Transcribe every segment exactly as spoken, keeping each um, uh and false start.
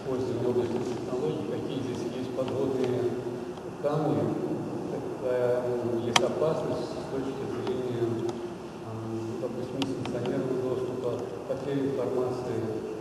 использования облачных технологий, какие здесь есть подводные камни, какая есть опасность с точки зрения, допустим, несанкционированного доступа, потери информации,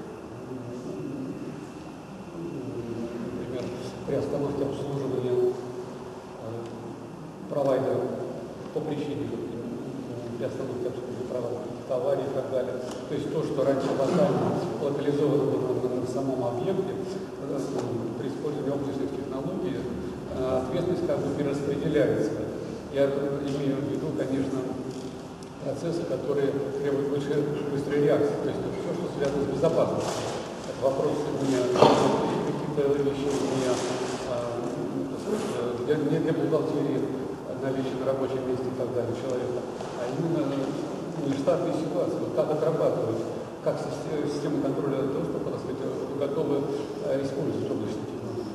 например, при остановке обслуживания провайдеров по причине при остановке обслуживания провайдеров, аварии и так далее. То есть то, что раньше локально локализовано было на самом объекте, при использовании облачных технологий ответственность как бы перераспределяется. Я имею в виду, конечно, процессы, которые требуют большой, быстрой реакции. То есть это все, что связано с безопасностью. Это вопрос не каких-то вещей, не, не для бухгалтерии, наличие на рабочем месте и так далее человека, а именно нештатные ситуации. Вот как отрабатывать, как система контроля доступа, так сказать, готовы использовать облачные технологии.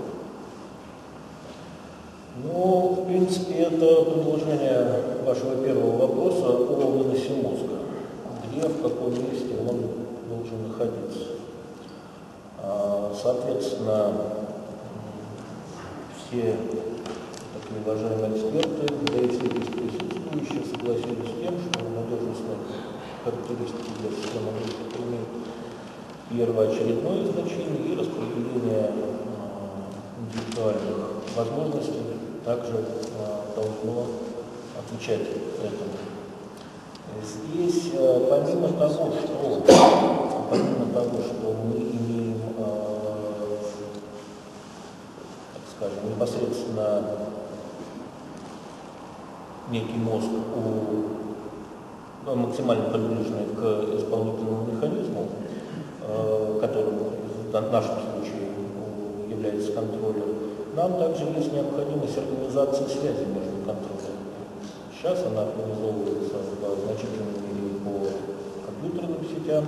Ну, в принципе, это продолжение вашего первого вопроса о выносе мозга. Где, в каком месте он должен находиться. Соответственно, все такие уважаемые эксперты, да и все здесь присутствующие, согласились с тем, что надежностные характеристики для системы доступа имеют первоочередное значение и распределение индивидуальных возможностей также должно отвечать этому. Здесь, помимо того, что, помимо того, что мы имеем, так скажем, непосредственно некий мозг, у, максимально приближенный к исполнительному механизму, которым в нашем случае является контроллер, нам также есть необходимость организации связи между контроллерами. Сейчас она организовывается в значительной мере по компьютерным сетям,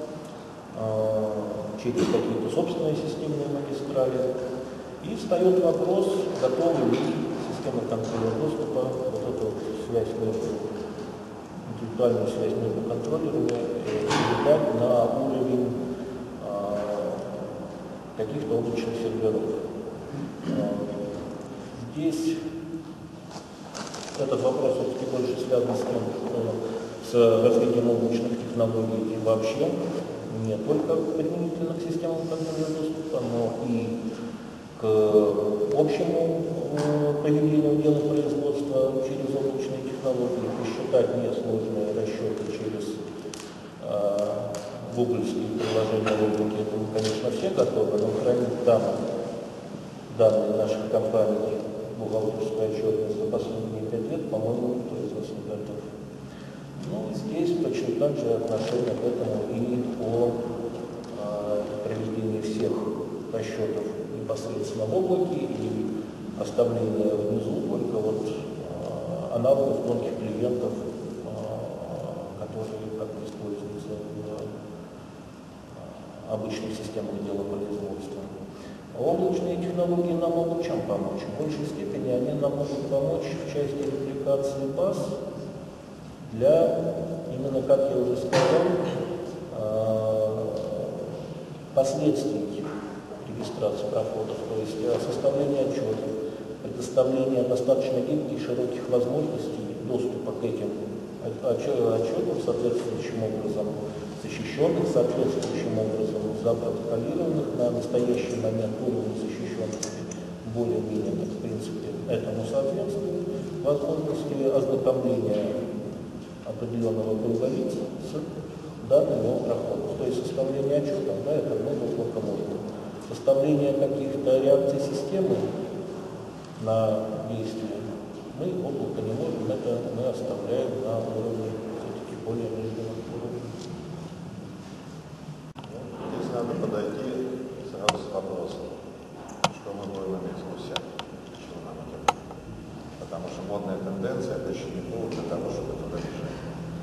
через какие-то собственные системные магистрали. И встает вопрос, готовы ли система контроля доступа, вот эту связь между, интеллектуальную связь между контроллерами передать на уровень каких-то облачных серверов. Здесь этот вопрос все-таки больше связан с тем, что с развитием облачных технологий и вообще не только применительно к системам контроля доступа, но и к общему проведению дела производства через облачные технологии, посчитать несложные расчеты через гугловские приложения в облаке, это мы, конечно, все готовы, но хранить данные, данные наших компаний, бухгалтерская отчетность за последние пять лет, по-моему, никто из нас не готов. Ну, здесь точно так же отношение к этому и по э, проведению всех расчетов непосредственно в облаке и оставление внизу только вот э, аналогов тонких клиентов, э, которые как бы используются в обычных системах дела производства. Облачные технологии нам могут чем помочь? В большей степени они нам могут помочь в части репликации баз для, именно как я уже сказал, последствий регистрации проходов, то есть составление отчетов, предоставление достаточно гибких и широких возможностей доступа к этим отчетам соответствующим образом, защищенных соответствующим образом, запротоколированных на настоящий момент уровень защищенности более-менее, в принципе, этому соответствует, возможности ознакомления определенного круга лиц с данными проходов. То есть составление отчетов, да, это много сколько можно. Составление каких-то реакций системы на действия мы облако не можем, это мы оставляем на уровне все-таки более нижнего уровня. Здесь надо подойти сразу с вопросом, что мы будем иметь в гусях, что нам это нужно. Потому что модная тенденция — это еще не повод для того, чтобы туда бежать.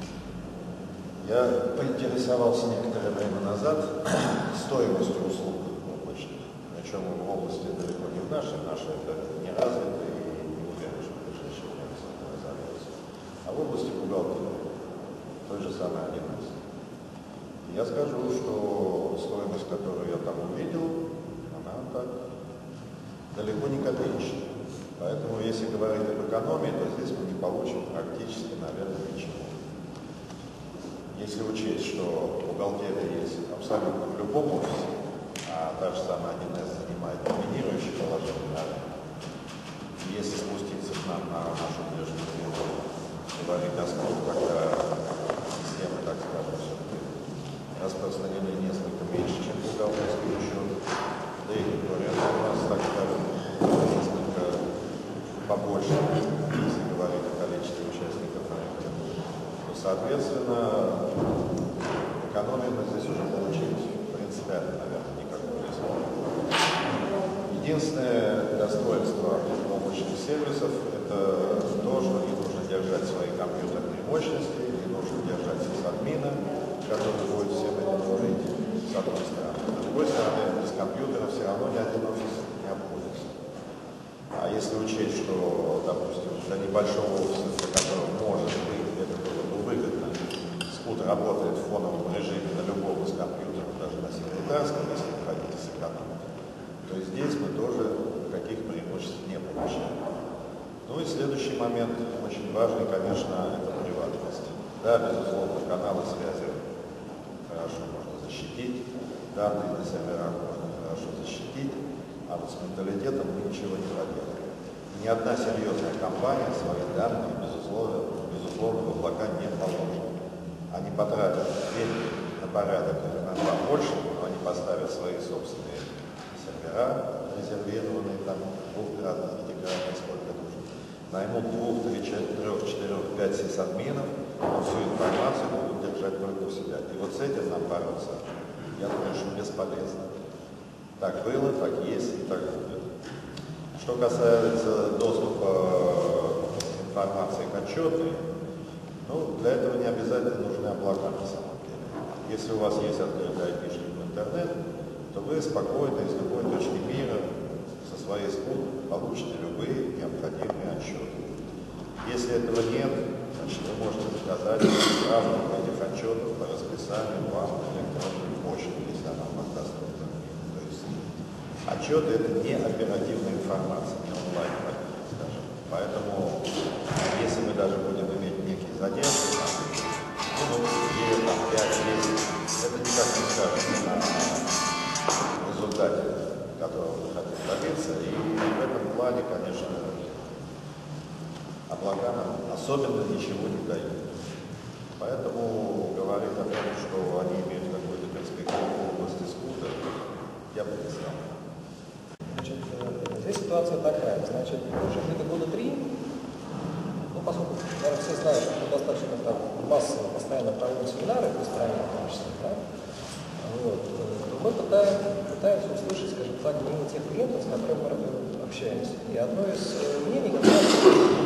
Я поинтересовался некоторое время назад стоимостью услуг облачных, причем в области далеко не в нашей, наша это не развито и не уверен, что в ближайшее время с этим разобьется, а в области бухгалтерии той же самой один эс. И Я скажу, что стоимость, которую я там увидел, она так далеко не копеечная. Поэтому, если говорить об экономии, то здесь мы не получим практически, наверное, ничего. Если учесть, что бухгалтерия есть абсолютно в любом офисе, а та же самая один эс занимает доминирующее положение, да? Если спуститься к нам на нашу внешнюю среду, говорить о сколько, когда система, так скажем, все-таки распространены несколько меньше, чем бухгалтерский учет, да и конкуренция у нас, так скажем, несколько побольше, если говорить о количестве участников рынка, то, соответственно, экономию мы здесь уже получить принципиально, наверное, никакой не сможем. Единственное достоинство облачных сервисов – это то, что не нужно держать свои компьютерные мощности, не нужно держать сисадмина, который будет всем это говорить, с одной стороны. С другой стороны, без компьютера все равно ни один офис не обходится. А если учесть, что, допустим, для небольшого офиса, для которого, может быть, это было бы выгодно, скут работает в фоновом режиме на любом из компьютеров, даже на секретарском, если вы хотите сэкономить, то здесь мы тоже никаких преимуществ не получаем. Ну и следующий момент, очень важный, конечно, это приватность. Да, безусловно, каналы связи хорошо можно защитить, данные на серверах можно хорошо защитить, а вот с менталитетом мы ничего не проделаем. Ни одна серьезная компания свои данные, безусловно, безусловно в облака не положит. Они потратят деньги на порядок иногда больше, но они поставят свои собственные сервера, резервированные там двухкратно, пятикратно, сколько нужно. Наймут двух, трех, четырех, пять сисадминов, но всю информацию будут держать только у себя. И вот с этим нам бороться, я думаю, что бесполезно. Так было, так есть и так будет. Что касается доступа информации к отчетной, ну, для этого не обязательно нужны облака на самом деле. Если у вас есть открытый айпишник в интернет, то вы спокойно из любой точки мира со своей скуд получите любые необходимые отчеты. Если этого нет, значит, вы можете заказать сразу этих отчетов по расписанию вам на электронную почту, если она вам доступна. То есть отчеты – это не оперативная информация, не онлайн, скажем. Поэтому, если мы даже будем иметь некий задержки, ну, две, пять, десять, это никак не скажется на результате, которого мы хотим добиться. И в этом плане, конечно, облака нам особенно ничего не дают. Поэтому говорить о том, что они имеют какую-то перспективу в области скута, я бы не знал. Значит, здесь ситуация такая. Значит, уже где-то года три, ну, поскольку, наверное, все знают, что мы достаточно там массово постоянно проводим семинары в стране, в том числе, да, вот, то мы пытаем, пытаемся услышать, скажем так, мнение тех клиентов, с которыми мы общаемся. И одно из мнений, как раз,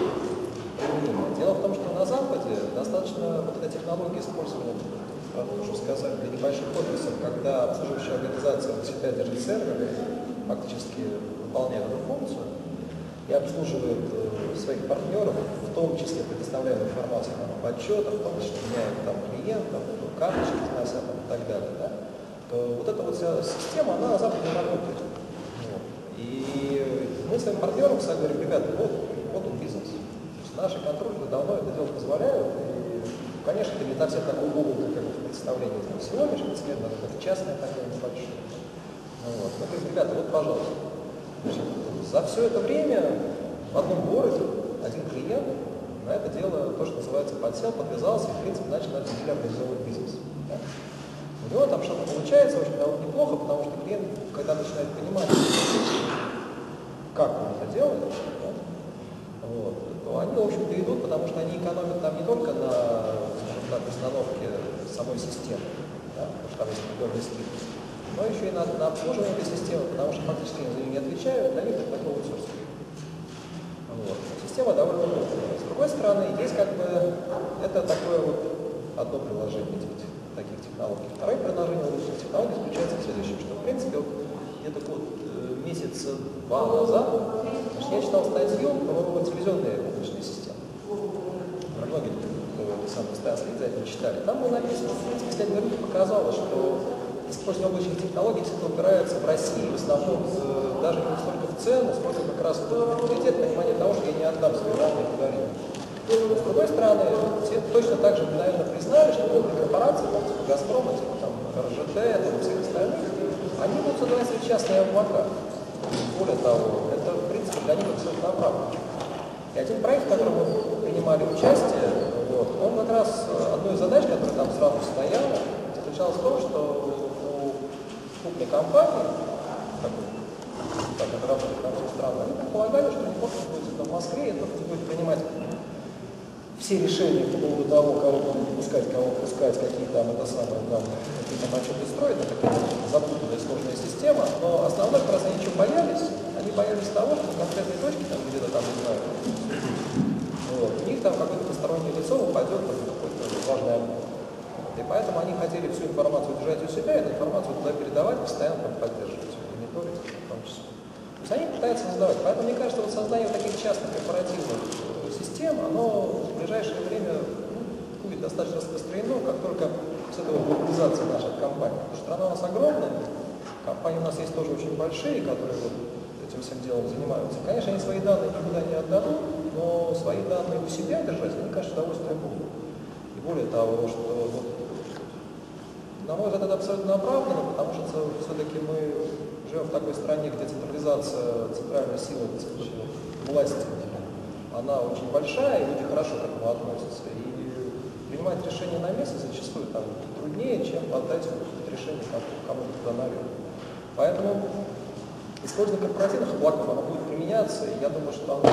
дело в том, что на Западе достаточно вот эта технология использования, можно сказать, для небольших офисов, когда обслуживающая организация у себя держит серверы, фактически выполняет эту функцию и обслуживает э, своих партнеров, в том числе предоставляя информацию там, об отчетах, в том числе меняет там клиентов, карточки сносят там, и так далее, да, то вот эта вот вся система, она на Западе работает. Вот. И мы своим партнерам всегда говорим: ребята, вот, вот он бизнес. Наши контрольные давно это дело позволяют. И, конечно, это не совсем такой глубокий как представление там, сегодняшнего цвета, это частное такое небольшое. Вот. Мы говорим: ребята, вот, пожалуйста. Значит, за все это время в одном городе один клиент на это дело, то, что называется, подсел, подвязался и, в принципе, начал на этом деле организовывать бизнес. Да? У него там что-то получается очень довольно неплохо, потому что клиент, когда начинает понимать, как он это делает, да, вот, то они, в общем-то, идут, потому что они экономят там не только на, скажем так, установке самой системы, да, потому что там есть определенные скидки, но еще и на, на обслуживание этой системы, потому что фактически они за нее не отвечают, для них это такой аутсорсинг. Вот. Система довольно удобная. С другой стороны, есть как бы, это такое вот одно приложение этих, таких технологий. Второе приложение улучшенных технологий заключается в следующем, что в принципе вот, где-то вот месяца два назад значит, я читал статью про телевизионные облачные системы. Про многие сам постоянно следить за этим, читали, там было написано, в принципе, исследование рынка показало, что использование облачных технологий всегда упирается в России, в основном в, даже не столько в цену, сколько как раз в приоритет понимания того, что я не отдам свои данные алгоритмы. С другой стороны, все точно так же, наверное, признали, что крупные корпорации, там, типа Газпрома, типа там, эр жэ тэ, там, и всех остальных, они будут создавать свои частные облака. Более того, это, в принципе, для них абсолютно оправдано. И один проект, в котором мы принимали участие, вот, он как раз, одной из задач, которая там сразу стояла, заключалась в том, что у крупной компании, которая работает на всю страну, они предполагали, что не просто будет в Москве, и только будет принимать все решения по поводу того, кого будут выпускать, кого выпускать, какие там это самое, там, какие там отчеты строят, это такая запутанная сложная система, но основной, как раз они что боялись, они боялись того, что в конкретной точке, там где-то там, не знаю, вот, у них там какое-то постороннее лицо упадет в какой-то важный объект. И поэтому они хотели всю информацию держать у себя, эту информацию туда передавать, постоянно там поддерживать, мониторить в том числе. То есть они пытаются создавать. Поэтому мне кажется, вот создание таких частных корпоративных систем, оно в ближайшее время ну, будет достаточно распространено, как только с этого глобализация наших компаний. Потому что страна у нас огромная, компании у нас есть тоже очень большие, которые вот этим всем делом занимаются. Конечно, они свои данные никуда не отдадут, но свои данные у себя держать, мне кажется, удовольствие будут. И более того, что вот, на мой взгляд, это абсолютно оправдано, потому что все-таки мы живем в такой стране, где централизация центральной силы власти, она очень большая, и люди хорошо к этому относятся. И принимать решения на месте зачастую там труднее, чем отдать решение кому-то туда наверх. Поэтому использование корпоративных облаков, оно будет применяться, и я думаю, что оно...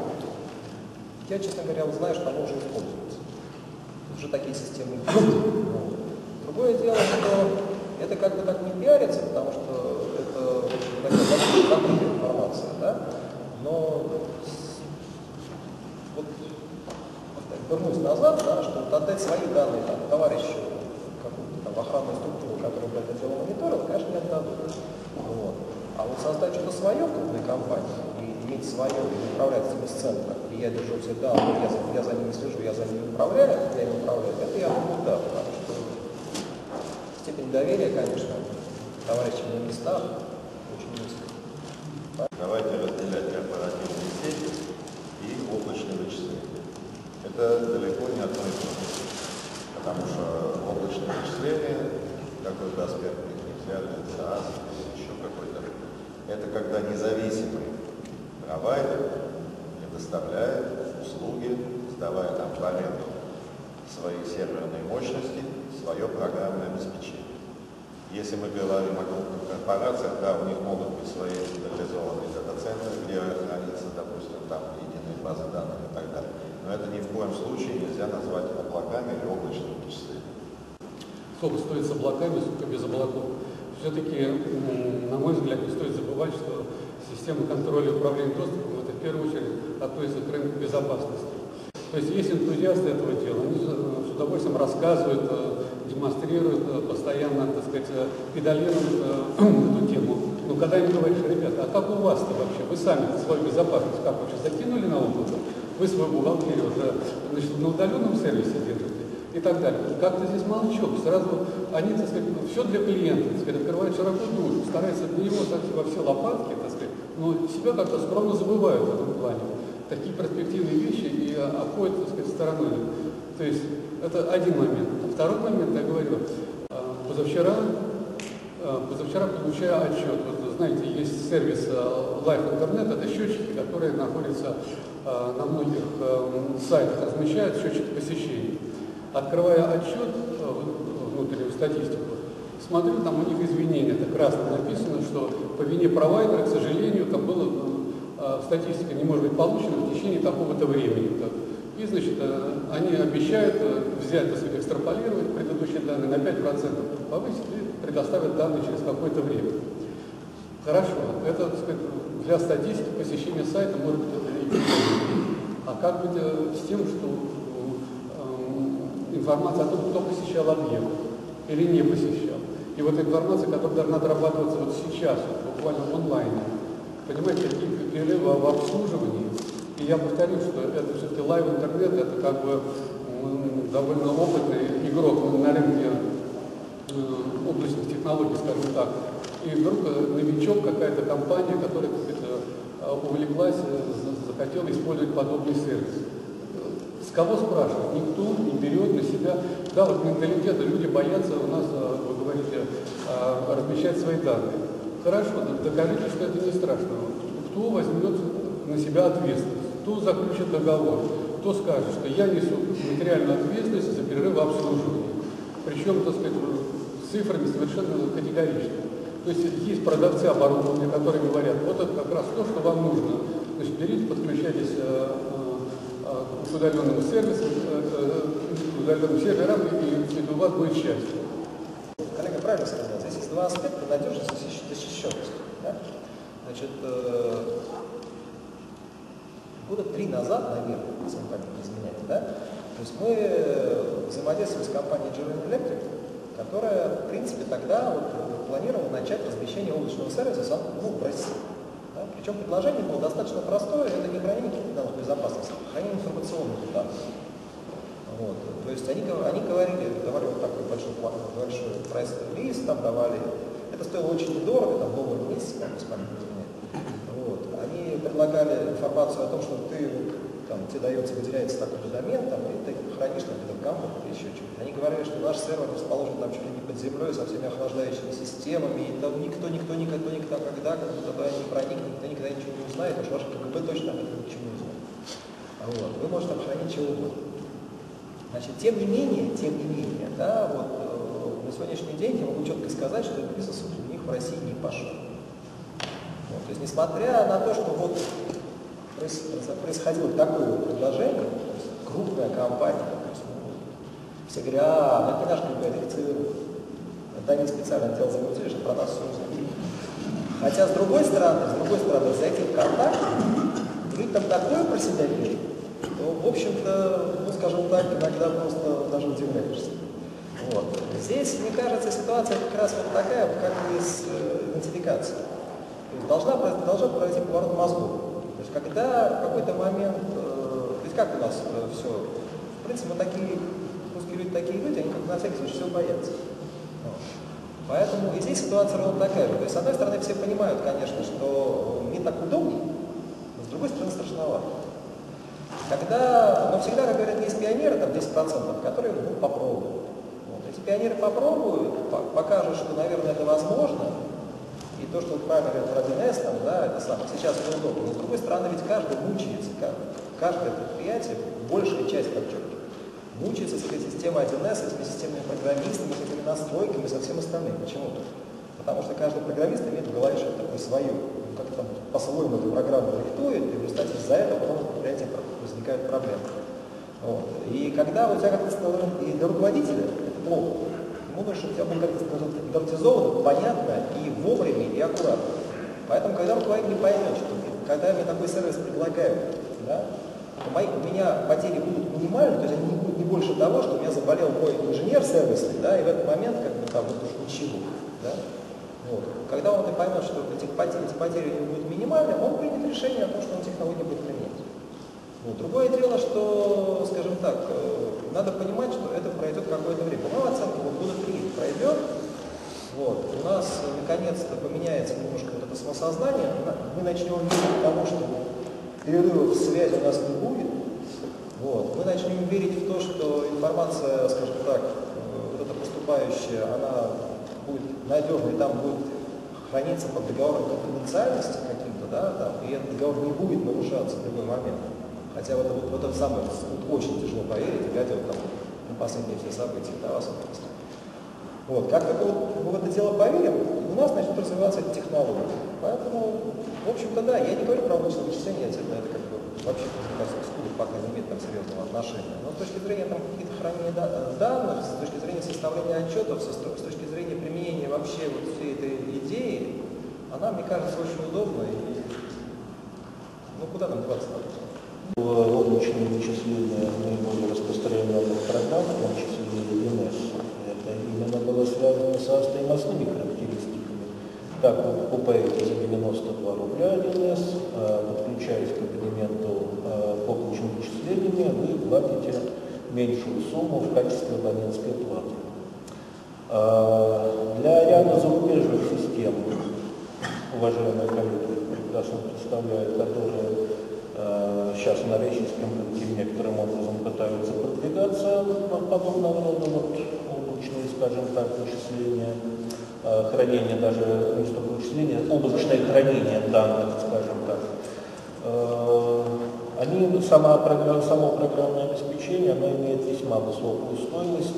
Я, честно говоря, знаю, что оно уже используется. Уже такие системы есть. Другое дело, что это как бы так не пиарится, потому что это такая закрытая информация, да? Но вот, вернусь назад, да, что вот отдать свои данные там, товарищу какую-то там охранную структуру, которая бы это дело мониторила, конечно, не отдадут. Вот. А вот создать что-то свое в крупной компании и иметь свое, и управлять этими сценами, и я держу все данные, я за, я за ними слежу, я за ними управляю, я ими управляю, это я думаю, да, потому что степень доверия, конечно, товарищам на местах очень низкая. Давайте разделять корпоративные сети и облачные вычисления. Это далеко не одно и то же. Потому что облачные вычисления, какой-то аспект их нельзя, это ас или еще какой-то. Это когда независимый провайдер предоставляет услуги, сдавая там в аренду свои серверные мощности, свое программное обеспечение. Если мы говорим о крупных корпорациях, да, у них могут быть свои централизованные дата-центры, где хранится, допустим, там единые базы данных и так далее. Но это ни в коем случае нельзя назвать облаками или облачным вычислением. Сколько стоит с облаками, сколько без облаков. Все-таки, на мой взгляд, не стоит забывать, что система контроля и управления доступом это в первую очередь относится к рынку безопасности. То есть есть энтузиасты этого дела, они с удовольствием рассказывают, демонстрируют, постоянно, так сказать, педалируют эту тему. Но когда им говоришь, ребята, а как у вас-то вообще? Вы сами свою безопасность как вообще закинули на облако? Вы свою бухгалтерию уже, значит, на удаленном сервисе держите и так далее. Как-то здесь молчок. Сразу они, так сказать, все для клиента, так сказать, открывают широко душу, стараются для него так, во все лопатки, так сказать, но себя как-то скромно забывают в этом плане. Такие перспективные вещи и обходят, так сказать, стороной. То есть это один момент. Второй момент, я говорю, позавчера, позавчера получаю отчет. Вот, знаете, есть сервис Live Internet, это счетчики, которые находятся на многих сайтах, размещают счетчик посещений. Открывая отчет, внутреннюю статистику, смотрю, там у них извинения, это красно написано, что по вине провайдера, к сожалению, там было, статистика не может быть получена в течение такого-то времени. И, значит, они обещают взять, так сказать, экстраполировать предыдущие данные на пять процентов, повысить и предоставят данные через какое-то время. Хорошо, это, так сказать, для статистики посещения сайта может быть это и а как быть с тем, что информация о том, кто посещал объект или не посещал. И вот информация, которая должна дорабатываться вот сейчас, вот, буквально в онлайне. Понимаете, какие перерывы в обслуживании. И я повторю, что это все-таки лайв интернет, это как бы довольно опытный игрок на рынке облачных технологий, скажем так. И вдруг новичок, какая-то компания, которая увлеклась, захотела использовать подобный сервис. С кого спрашивать? Никто не берет на себя. Да, вот менталитет, люди боятся у нас, вы говорите, размещать свои данные. Хорошо, докажите, что это не страшно. Кто возьмет на себя ответственность? Кто заключит договор? Кто скажет, что я несу материальную ответственность за перерыв в обслуживании? Причем, так сказать, с цифрами совершенно категорично. То есть есть продавцы оборудования, которые говорят, вот это как раз то, что вам нужно. Значит, берите, подключайтесь к удаленному сервису, к удаленным серверам, и у вас будет счастье. Коллега правильно сказал, здесь есть два аспекта: надежность и защищенность. Да? Значит, года три назад, наверное, если мне память не изменяет, да? То есть мы взаимодействовали с компанией General Electric, которая, в принципе, тогда вот планировала начать размещение облачного сервиса ну, в России. Да? Причем предложение было достаточно простое, это не хранение каких-то данных безопасности, а хранение информационных данных. Вот. То есть они, они говорили, давали вот такой большой, большой прайс-релиз, там давали, это стоило очень недорого, там доллар в месяц, как с памятью изменяет. Вот. Они предлагали информацию о том, что ты, там, тебе дается, выделяется такой домен, там, и ты хранишь на этом кампах или еще что-то. Они говорили, что наш сервер расположен там чуть ли не под землей, со всеми охлаждающими системами, и там никто, никто, никто, никто, когда, когда туда не проникнет, никто никогда ничего не узнает, потому что ваш КГБ точно об этом ничего не узнает. Вот. Вы можете там хранить чего угодно. Значит, тем не менее, тем не менее, да, вот э, на сегодняшний день я могу четко сказать, что бизнес у них в России не пошел. Вот, то есть, несмотря на то, что вот происходило такое вот предложение, то есть крупная компания, то есть, ну, все говорят, а, это наш КГБ редактирует. Это они специально дело загрузили, чтобы про нас все узнали. Хотя, с другой стороны, с другой стороны, за этим контактом вы там такое про себя пишете, что, в общем-то, ну, скажем так, иногда просто даже удивляешься. Вот. Здесь, мне кажется, ситуация как раз вот такая, как и с э, идентификацией. То есть должна, должна произойти поворот мозгов. То есть когда в какой-то момент, э, то есть как у нас э, все, в принципе, мы такие, русские люди такие люди, они как на всякий случай все боятся. Вот. Поэтому и здесь ситуация ровно такая же. То есть, с одной стороны, все понимают, конечно, что мне так удобнее, но с другой стороны, страшновато. Когда, но всегда, как говорят, есть пионеры, там десять процентов, которые ну, попробуют. Вот. Эти пионеры попробуют, покажут, что, наверное, это возможно. И то, что вы правильно говорите про один эс, там, да, это самое, сейчас неудобно. Но с другой стороны, ведь каждый мучается, каждое предприятие, большая часть, подчеркиваю, мучается с этой системой один эс, с этими системными программистами, с этими настройками, со всем остальным. Почему-то. Потому что каждый программист имеет в голове что-то такое свое. Как там по-своему эту программу рихтует, и в результате из-за этого потом в предприятии возникают проблемы. Вот. И когда у тебя как-то и для руководителя это плохо. Ему нужно, чтобы у тебя было как-то стандартизовано, понятно и вовремя, и аккуратно. Поэтому, когда руководитель поймет, что когда мне такой сервис предлагают, да, то мои, у меня потери будут минимальны, то есть они не будут не больше того, что у меня заболел мой инженер сервисный, да, и в этот момент как бы там вот уж ничего. Да. Вот. Когда он поймет, что эти потери, эти потери у него будут минимальны, он примет решение о том, что он технологию будет применять. Вот. Другое дело, что, скажем так, надо понимать, что это пройдет какое-то время. По моей оценке, вот года три пройдет, вот, у нас наконец-то поменяется немножко вот это самосознание, мы начнем верить тому, что перерывов в связи у нас не будет, вот. Мы начнем верить в то, что информация, скажем так, вот эта поступающая, она будет надежной, там будет храниться под договором конфиденциальности каким-то, да, там, и этот договор не будет нарушаться в любой момент. Хотя вот, вот, вот это самое вот, очень тяжело поверить, глядя вот, там, на последние все события, да, соответственно. Вот, как только вот, мы в это дело поверим, у нас начнут развиваться эти технологии. Поэтому, в общем-то, да, я не говорю про облачное вычисление, это, это как бы вообще, мне кажется, скуда пока не имеет там серьезного отношения. Но с точки зрения там каких-то хранения данных, с точки зрения составления отчетов, с точки зрения применения вообще вот всей этой идеи, она, мне кажется, очень удобна. И, ну, куда нам деваться надо? Облачные вычисления наиболее распространенных программ, в том числе и эн эс, это именно было связано со стоимостными характеристиками. Так, вы покупаете за девяносто два рубля один эс, подключаясь к абонементу по облачным вычислениями, вы платите меньшую сумму в качестве абонентской платы. Для ряда зарубежных систем, уважаемые коллеги прекрасно представляют, которые сейчас на российском рынке некоторым образом пытаются продвигаться подобного рода вот, облачные, скажем так, вычисления, хранение даже, не столько вычисления, облачное хранение данных, скажем так. Они, сама, само программное обеспечение, оно имеет весьма высокую стоимость.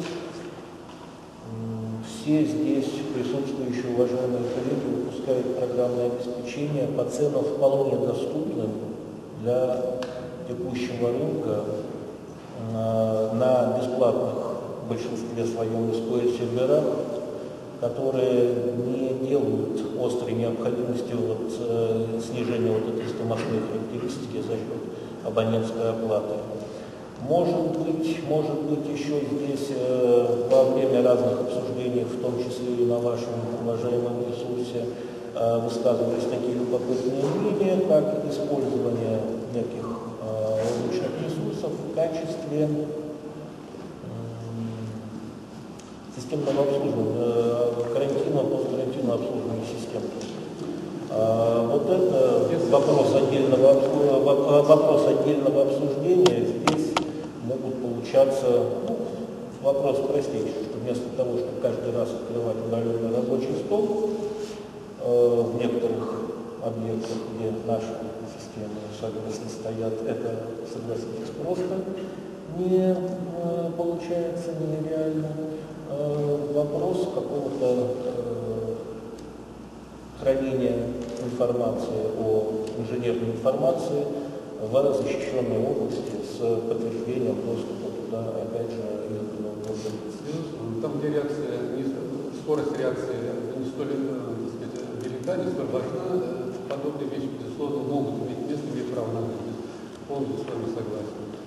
Все здесь присутствующие уважаемые коллеги выпускают программное обеспечение по ценам вполне доступным для текущего рынка на, на бесплатных в большинстве своем исходе серверах, которые не делают острой необходимости вот, э, снижения вот этой стоимостной характеристики за счет абонентской оплаты. Может быть, может быть еще здесь э, во время разных обсуждений, в том числе и на вашем уважаемом ресурсе, э, высказывались такие любопытные мнения, как использование неких э, облачных ресурсов в качестве э, системного обслуживания, э, карантинного, посткарантинного обслуживания систем. Э, вот это вопрос отдельного, вопрос отдельного обсуждения. Здесь могут получаться, ну, вопрос простейший, что вместо того, чтобы каждый раз открывать удаленный рабочий стол, э, в некоторых объектах, где наши системы, соответственно, стоят, это, согласитесь, просто не э, получается, нереально. Э, вопрос какого-то э, хранения информации о инженерной информации в защищенной области с подтверждением доступа туда, опять же, избранного лица. Там, где реакция, не, скорость реакции не столь, так сказать, велика, не столь важна, подобные вещи, безусловно, могут иметь место, иметь право на жизнь. Полностью с вами согласен.